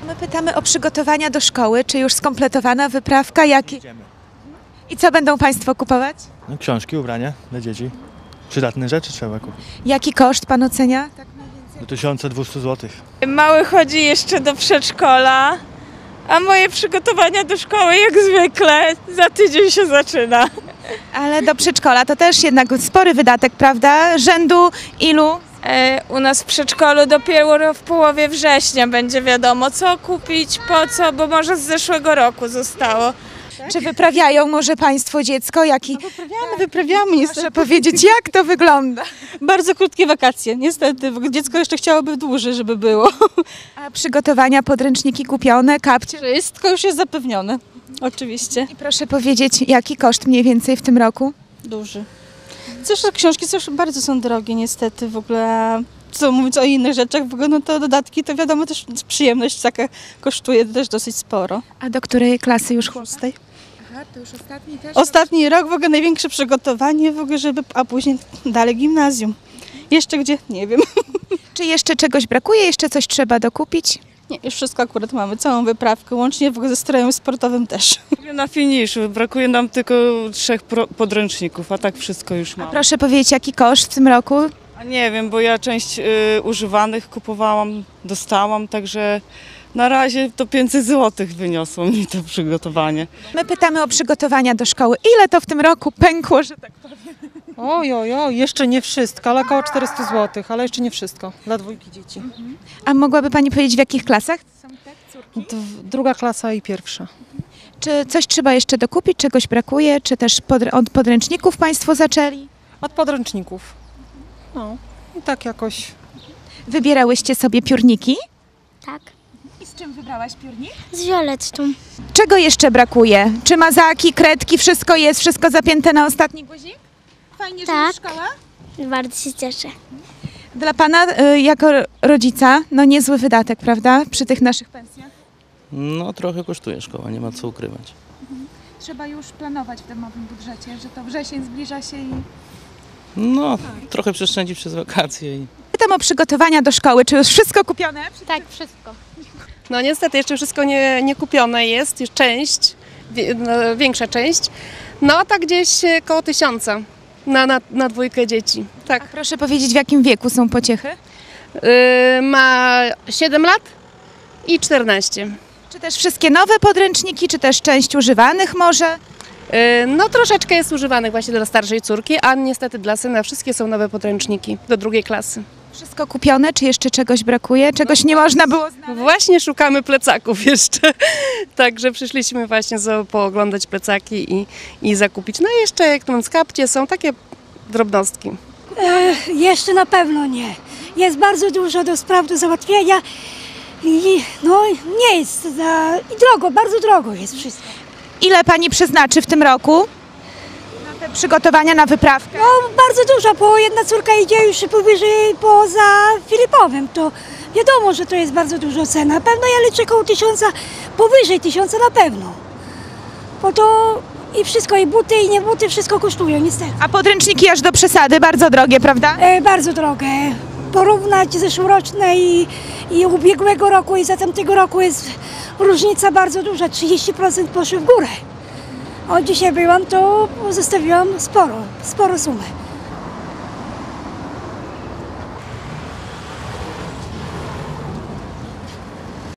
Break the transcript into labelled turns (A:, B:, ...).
A: My pytamy o przygotowania do szkoły. Czy już skompletowana wyprawka?
B: Idziemy.
A: I co będą Państwo kupować?
B: No, książki, ubrania dla dzieci. Przydatne rzeczy trzeba kupić.
A: Jaki koszt Pan ocenia?
B: Do 1200 zł.
C: Mały chodzi jeszcze do przedszkola, a moje przygotowania do szkoły jak zwykle za tydzień się zaczyna.
A: Ale do przedszkola to też jednak spory wydatek, prawda? Rzędu ilu?
C: U nas w przedszkolu dopiero w połowie września będzie wiadomo co kupić, po co, bo może z zeszłego roku zostało.
A: Czy wyprawiają może Państwo dziecko?
D: Wyprawiamy niestety.
A: Proszę powiedzieć, jak to wygląda?
D: Bardzo krótkie wakacje. Niestety, dziecko jeszcze chciałoby dłużej, żeby było.
A: A przygotowania, podręczniki kupione, kapcie?
D: Wszystko już jest zapewnione. Oczywiście.
A: I proszę powiedzieć, jaki koszt mniej więcej w tym roku?
D: Duży. Zresztą książki też bardzo są drogie niestety w ogóle. Co mówiąc o innych rzeczach, w ogóle no to dodatki to wiadomo też przyjemność taka kosztuje też dosyć sporo.
A: A do której klasy już chłopak?
D: Szóstej.
A: Aha, to już ostatni też?
D: Ostatni rok w ogóle największe przygotowanie w ogóle, a później dalej gimnazjum. Jeszcze gdzie? Nie wiem.
A: Czy jeszcze czegoś brakuje? Jeszcze coś trzeba dokupić?
D: Nie, już wszystko akurat mamy, całą wyprawkę, łącznie w ogóle ze strojem sportowym też.
E: Na finiszu brakuje nam tylko 3 podręczników, a tak wszystko już mamy.
A: Proszę powiedzieć, jaki koszt w tym roku?
E: A nie wiem, bo ja część używanych kupowałam, dostałam, także na razie to 500 zł wyniosło mi to przygotowanie.
A: My pytamy o przygotowania do szkoły. Ile to w tym roku pękło, że tak powiem?
F: Oj, jeszcze nie wszystko, ale około 400 zł, ale jeszcze nie wszystko dla 2 dzieci.
A: A mogłaby Pani powiedzieć, w jakich klasach?
F: Druga klasa i pierwsza.
A: Czy coś trzeba jeszcze dokupić, czegoś brakuje? Czy też od podręczników Państwo zaczęli?
F: Od podręczników. No i tak jakoś.
A: Wybierałyście sobie piórniki?
G: Tak,
A: I z czym wybrałaś piórnik?
G: z violettą.
A: Czego jeszcze brakuje? Czy mazaki, kredki, wszystko jest, wszystko zapięte na ostatni guzik? Fajnie, że
G: Tak.
A: jest szkoła?
G: Bardzo się cieszę.
A: Dla Pana jako rodzica, no niezły wydatek, prawda? Przy tych naszych pensjach.
H: No trochę kosztuje szkoła, nie ma co ukrywać.
A: Trzeba już planować w domowym budżecie, że to wrzesień zbliża się i...
H: No, trochę przeszczędzi przez wakacje i
A: Pytam o przygotowania do szkoły. Czy już wszystko kupione?
G: Tak, wszystko.
I: No niestety jeszcze wszystko nie kupione jest część, większa część. No a tak gdzieś koło 1000 na 2 dzieci. Tak.
A: Proszę powiedzieć, w jakim wieku są pociechy?
I: Ma 7 lat i 14.
A: Czy też wszystkie nowe podręczniki, czy też część używanych może?
I: No troszeczkę jest używanych właśnie dla starszej córki, a niestety dla syna wszystkie są nowe podręczniki do 2 klasy.
A: Wszystko kupione, czy jeszcze czegoś brakuje? Czegoś nie można było znaleźć?
I: Właśnie szukamy plecaków jeszcze, także przyszliśmy właśnie pooglądać plecaki i zakupić. No i jeszcze jak tu kapcie są takie drobnostki.
J: Jeszcze na pewno nie. Jest bardzo dużo do spraw do załatwienia i no nie jest i drogo, bardzo drogo jest wszystko.
A: Ile Pani przeznaczy w tym roku na te przygotowania, na wyprawkę?
J: No bardzo dużo, bo jedna córka idzie już powyżej poza Filipowem, to wiadomo, że to jest bardzo dużo cen. Na pewno ja liczę koło 1000, powyżej 1000 na pewno. Bo to i wszystko, i buty, i nie buty, wszystko kosztuje niestety.
A: A podręczniki aż do przesady, bardzo drogie, prawda?
J: Bardzo drogie. Porównać zeszłoroczne i ubiegłego roku i za tamtego roku jest różnica bardzo duża, 30% poszły w górę. Od dzisiaj byłam, to zostawiłam sporo sumę.